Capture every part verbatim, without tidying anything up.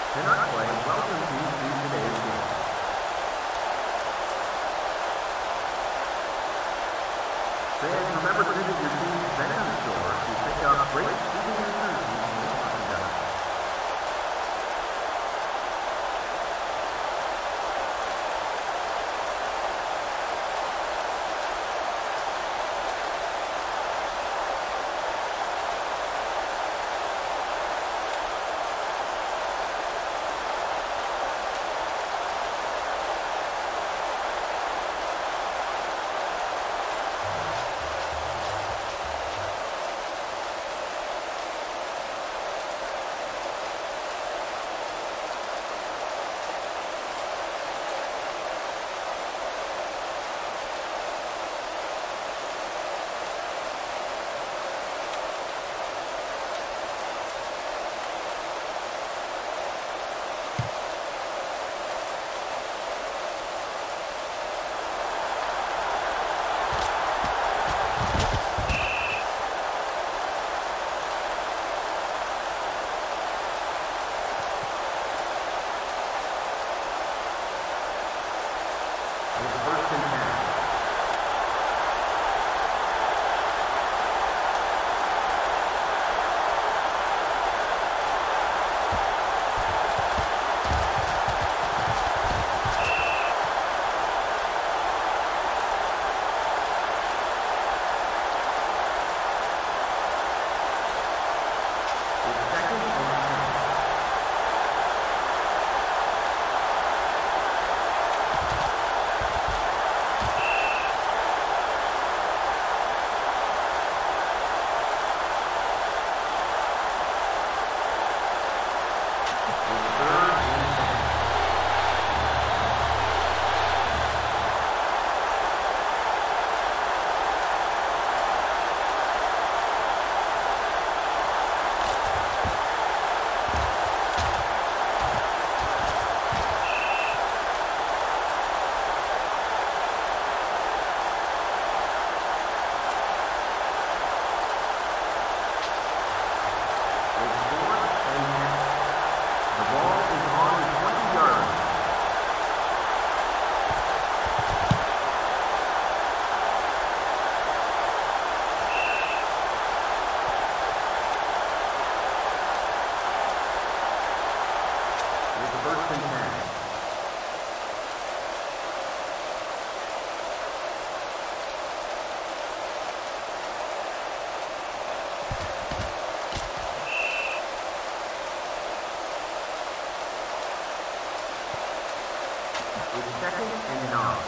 cannot play, welcome to today's game. Fans, remember to visit your team's Venom store to pick up great souvenir jerseys and merchandise. Second and nine.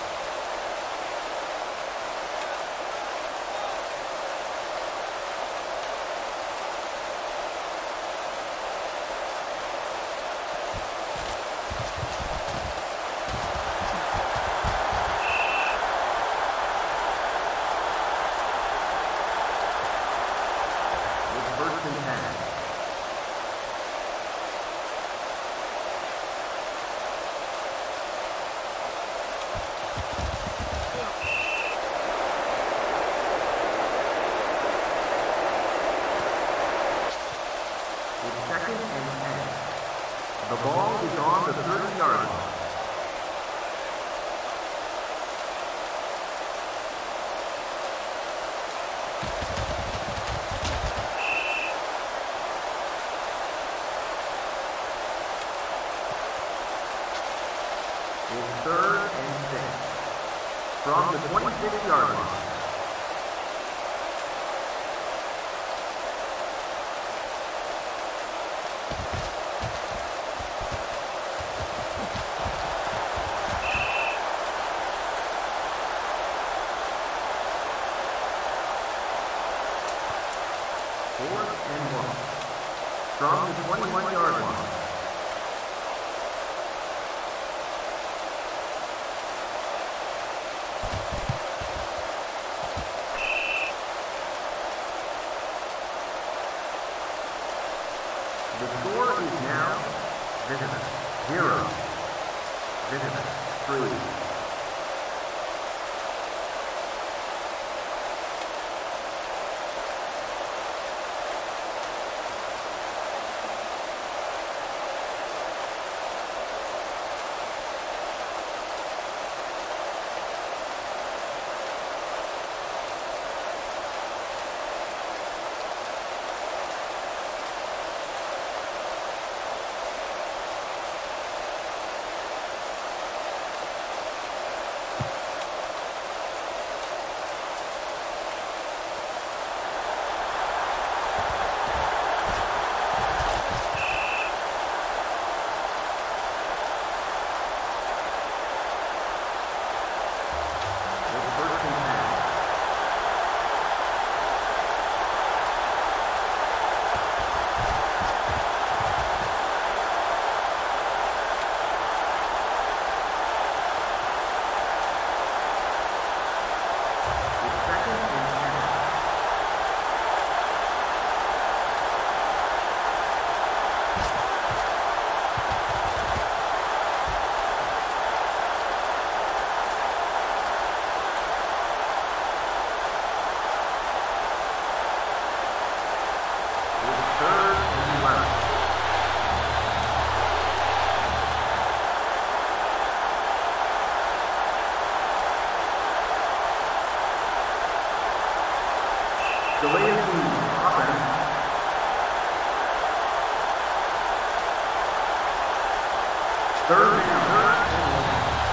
It's first and ten. Second and ten. The ball is on the thirty-yard line. It's third and six. From the twenty-six-yard line. Fourth and one. From the twenty-one-yard line. The score is now Visitor zero, Visitor three. Third and third and one.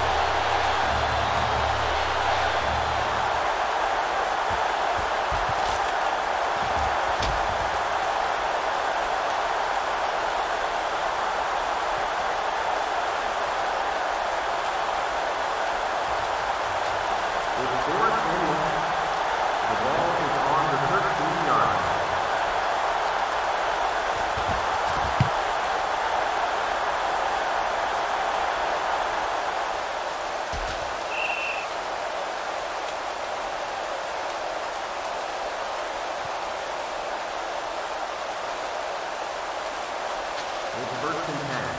It's fourth and one. The ball is on the thirteen yard line. It's first and ten.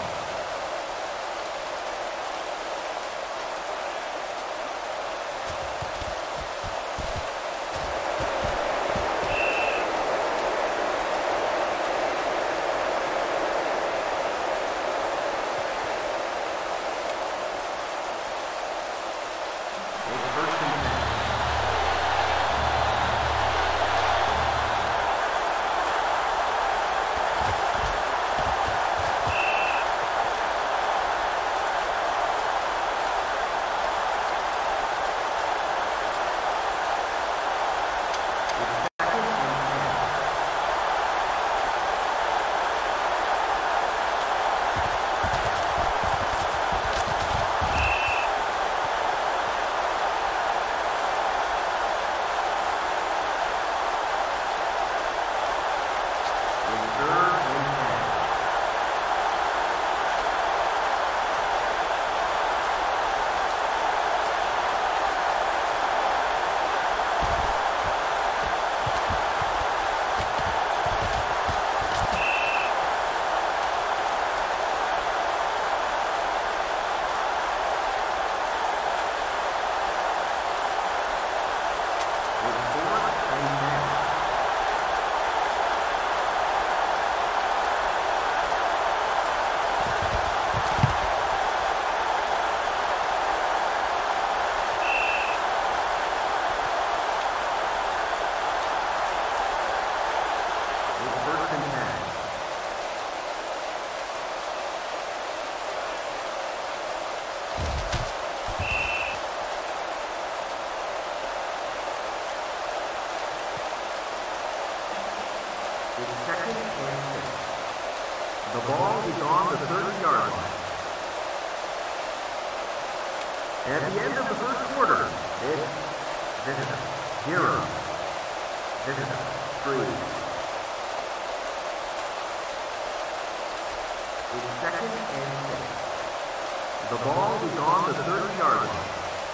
It's second and six. The ball is on the thirty yard line. At the end of the first quarter, it's Venom zero, Venom three. It's second and six. The ball is on the thirty yard line.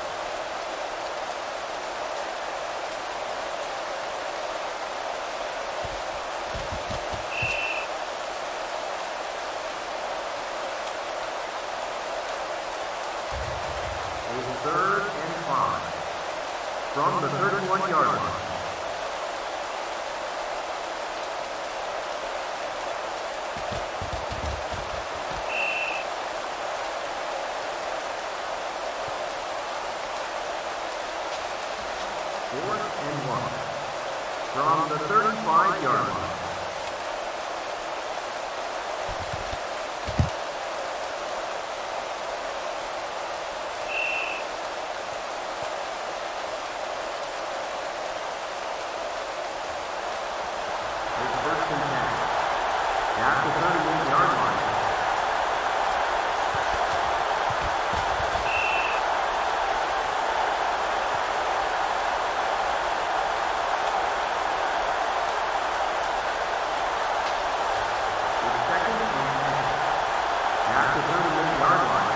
Third and five from the thirty-one yard line. Fourth and one from the thirty-five yard line. At the thirty-eight yard line. It's second and ten. At the thirty-eight yard line.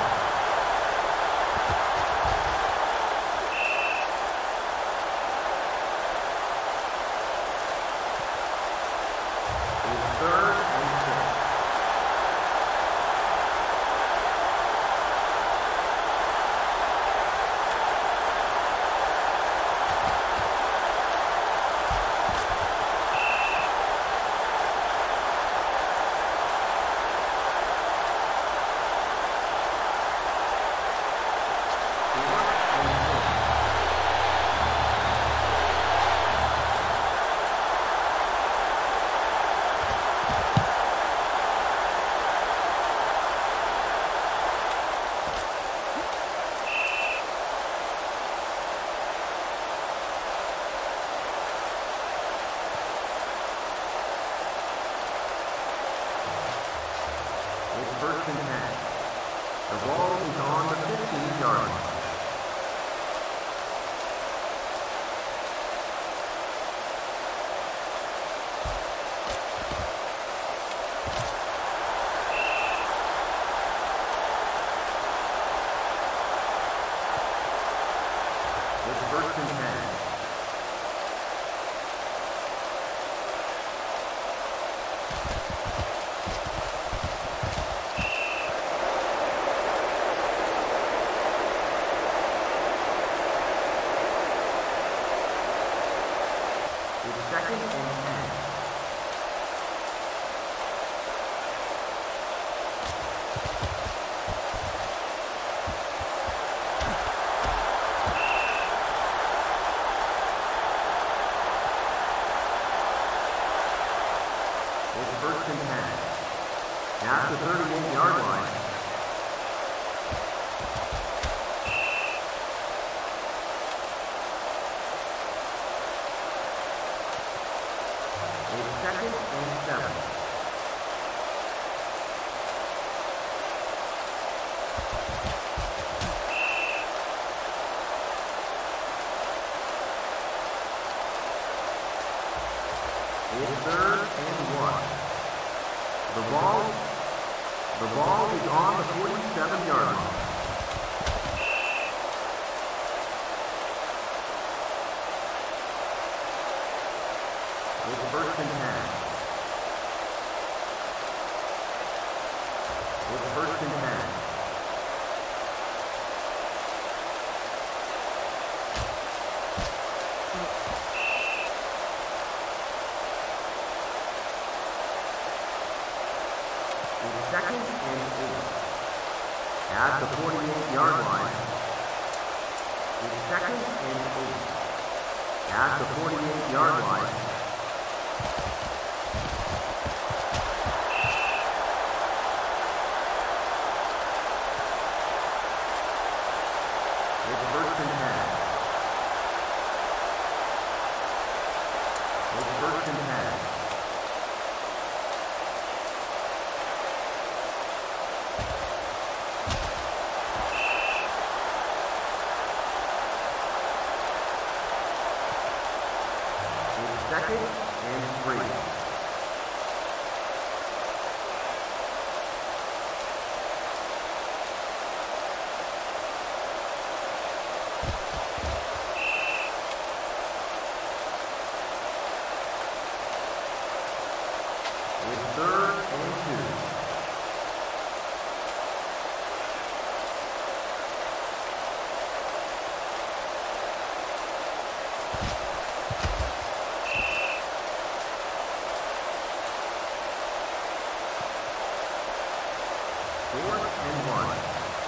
It's third and six. first and ten. The ball is on the fifteen-yard line. It's first and ten. Second and ten. It's first and ten. At the thirty-eight-yard line. Second and seven. It's third and one. The ball, the ball is on the forty-seven-yard line. It's first and ten. It's first and ten. It's second and eight. At the forty-eight-yard line. It's second and eight. At the forty-eight-yard line. It's first and ten. It's first and ten. It's second and three. It's third and two. Fourth and one.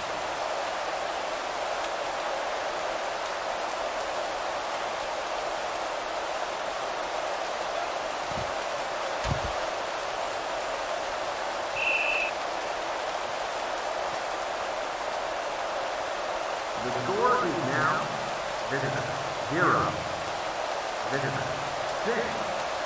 The score is now Visitor zero, Visitor six.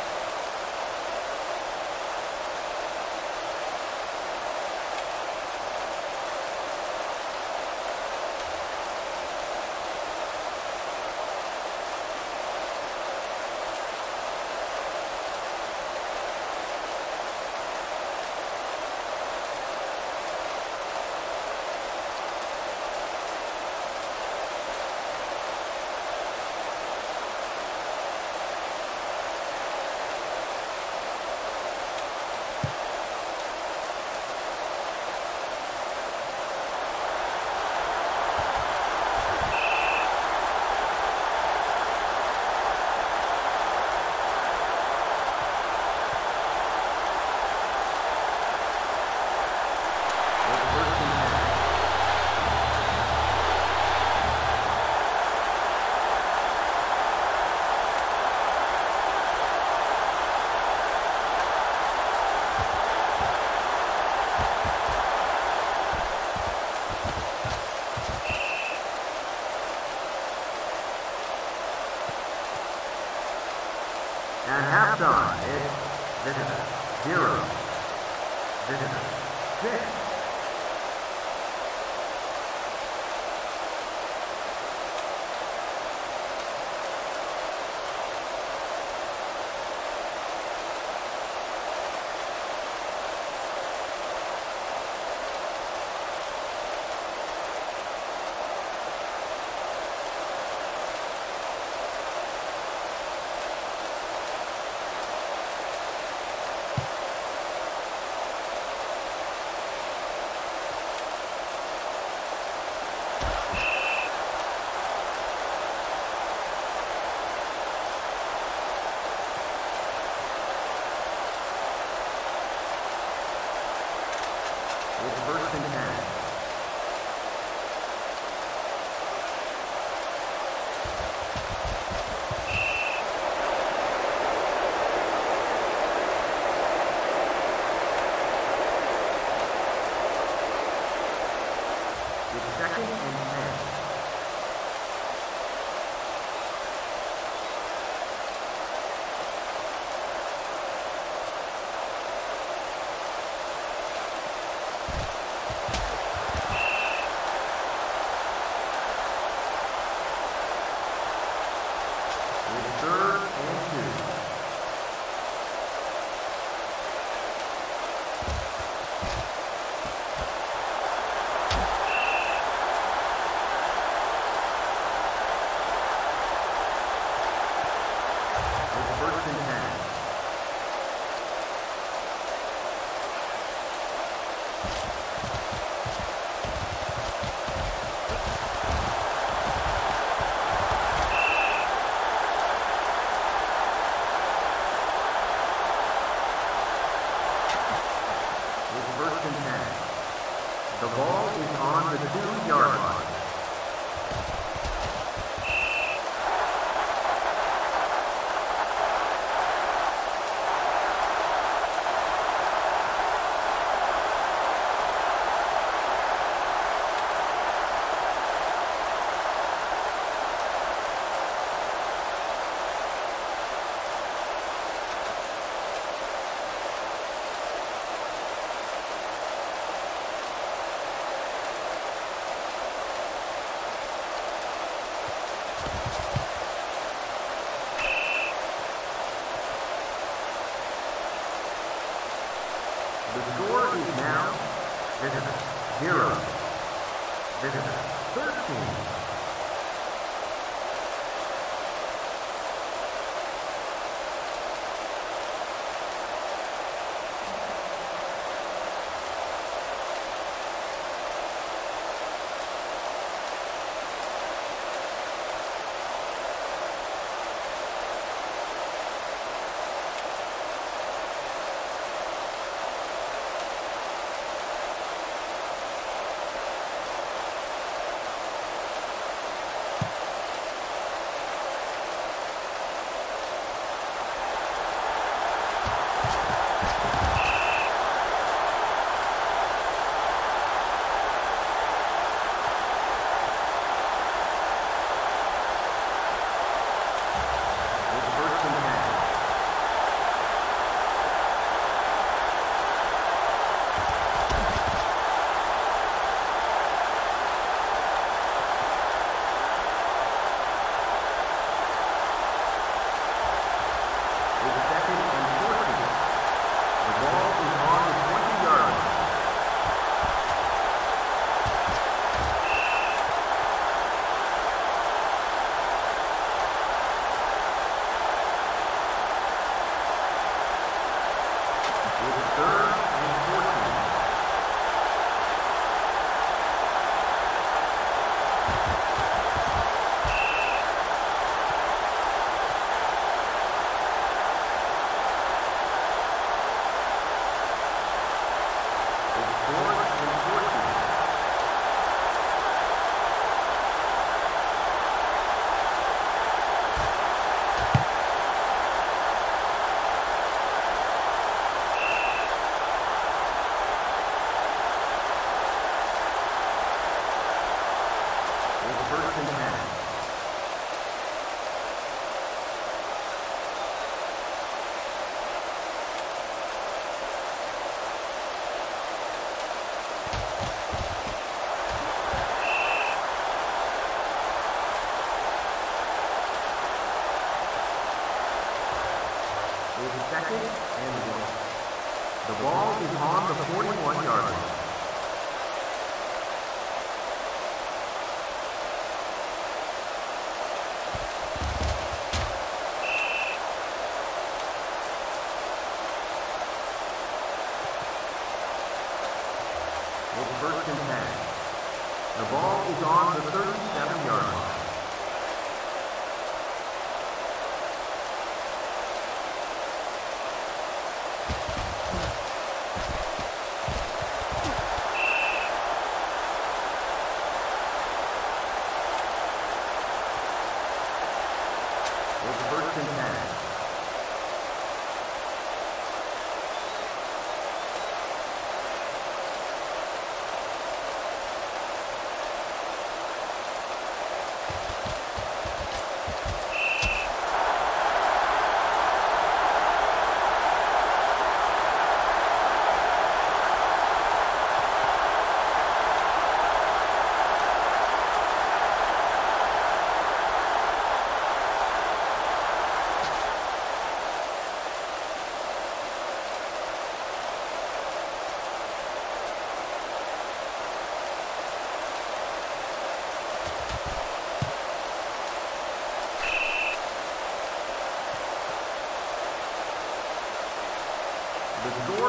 At halftime, it's Visitor zero, Visitor six. It's first and ten. It's second and ten. It's third and two. It's first and ten. It's first and ten. The ball is on the two-yard line. The score is now Visitor zero, Visitor thirteen. First and ten. It's second and one. The ball is on the forty-one yard line. It's first and ten. The ball is on the thirty-seven yard line.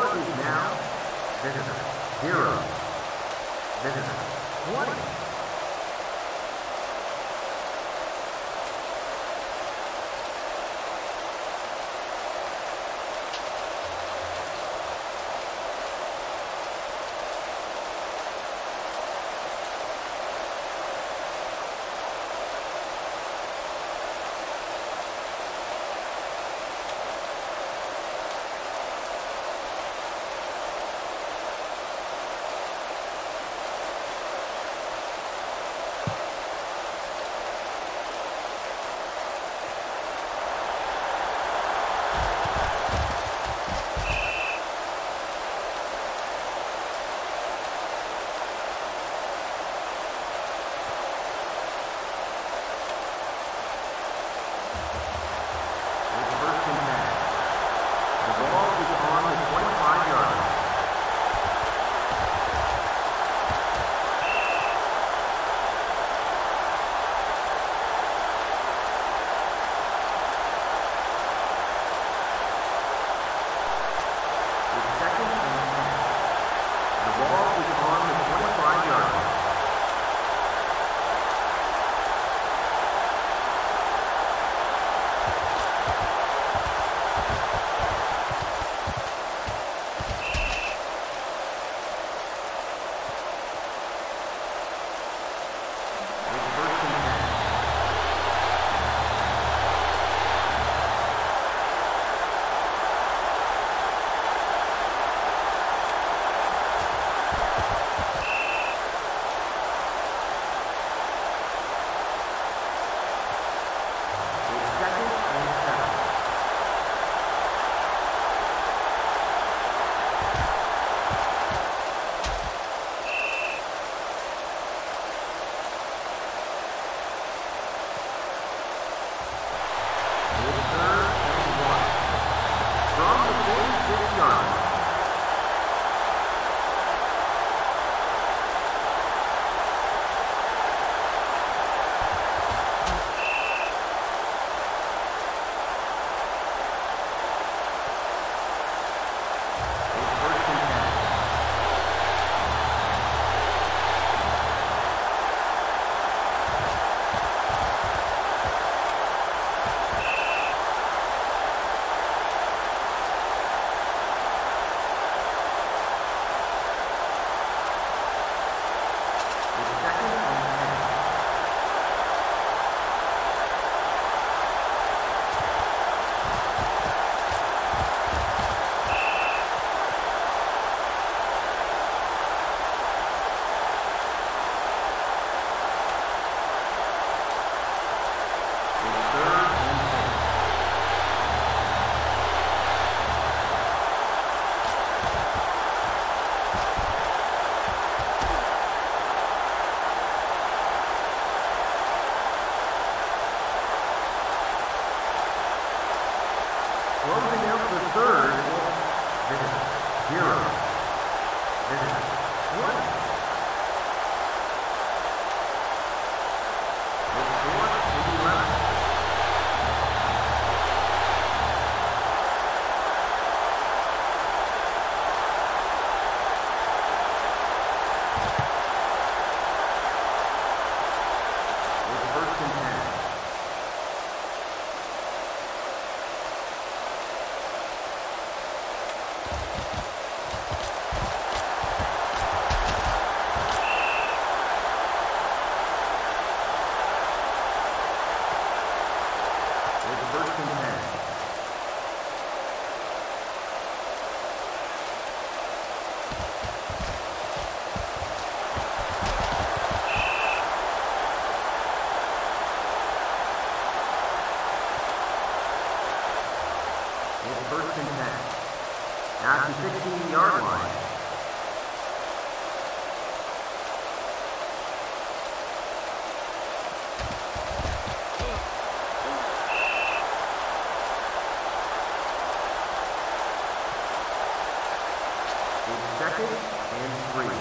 score is now Visitor zero, Visitor twenty. Closing out the third, Visitor zero, Visitor one. The score is eleven. It's first and ten. First and ten. It's first and ten. At the sixteen-yard line. Second and three.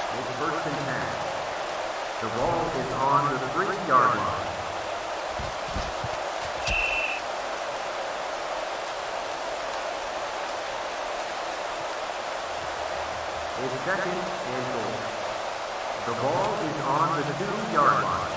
It's first and ten. The ball is on the three-yard line. It's second and goal. The ball is on the two-yard line.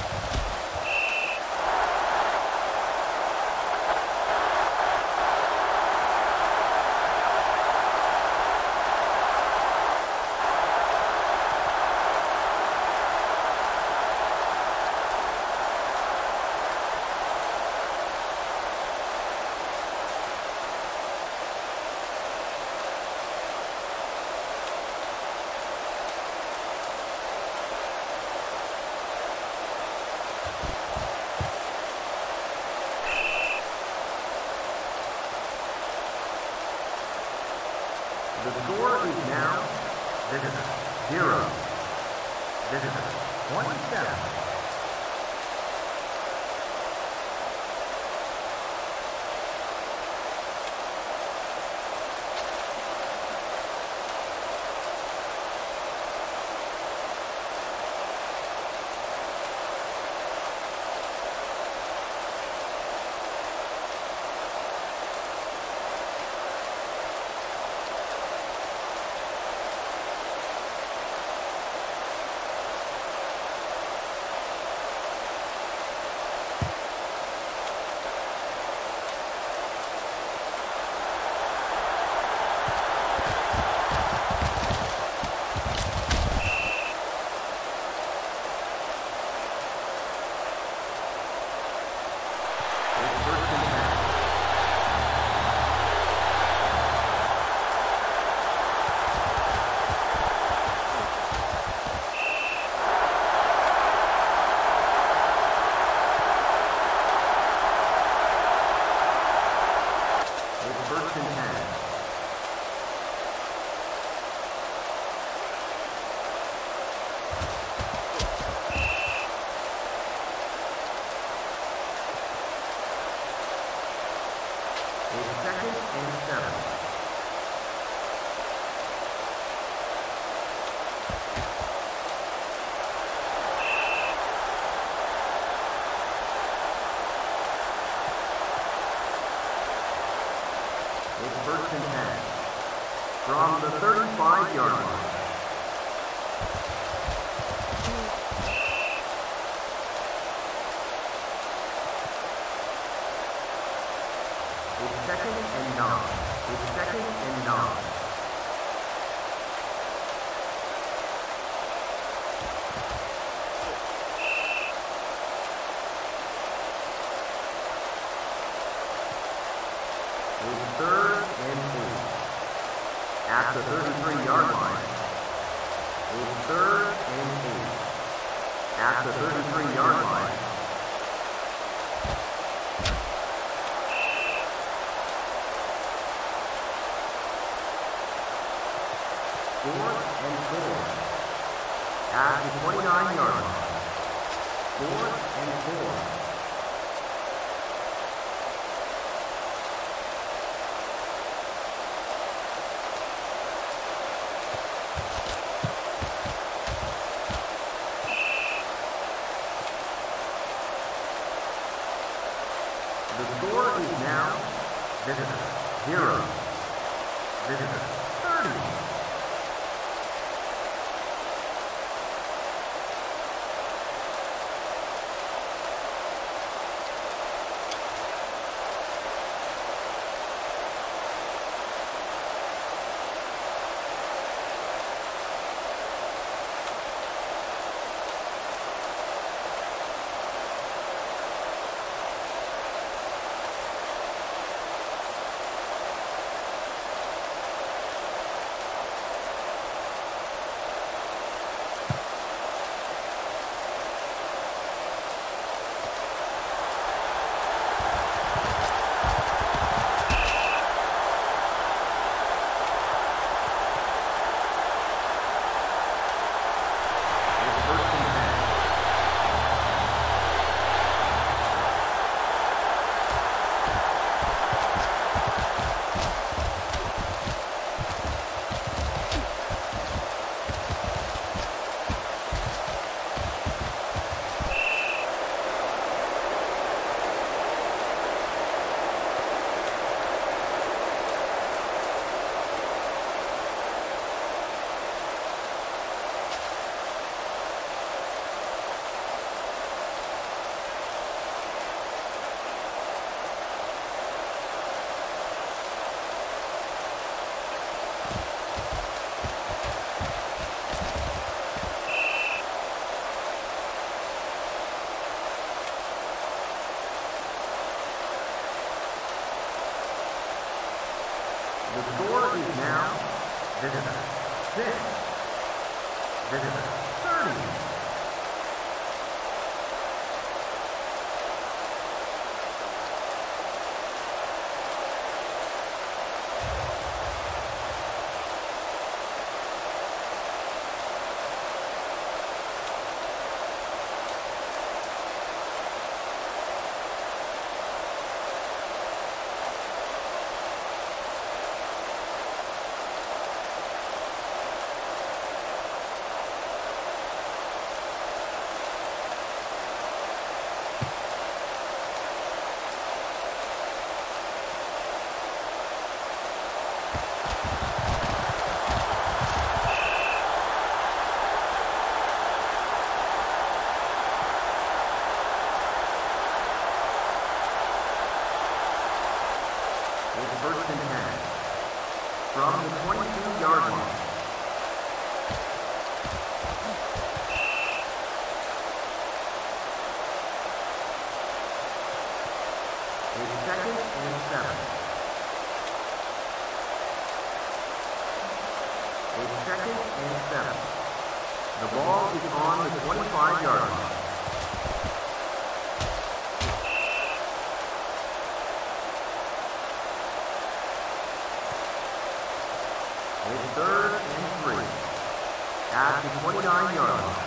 The score is now Visitor zero, Visitor twenty-seven. First and ten. It's second and seven. It's first and ten. From the thirty-five-yard line. It's second and nine. It's second and nine. It's third and eight. At the thirty-three-yard line. It's third and eight. At the thirty-three-yard line. Fourth and four. At the twenty-nine-yard line. Fourth and four. The score is now Visitor zero, Visitor thirty. Visitor, six. Visitor, thirty. First and ten. From the twenty-two yard line. A second and seven. A second and seven. The ball is on the twenty-five yard line. It's third and three at the twenty-nine yard line.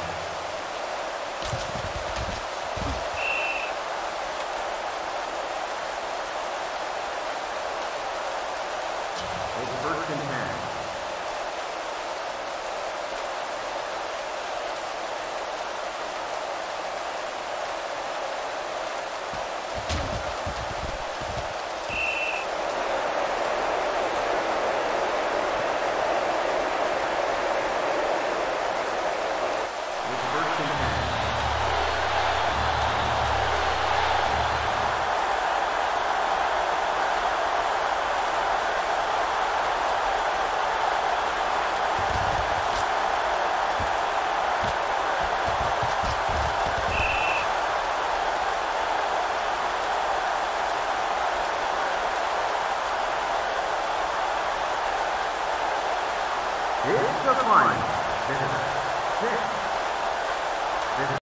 It's first and ten. It's the final. Visitor, six. Visitor.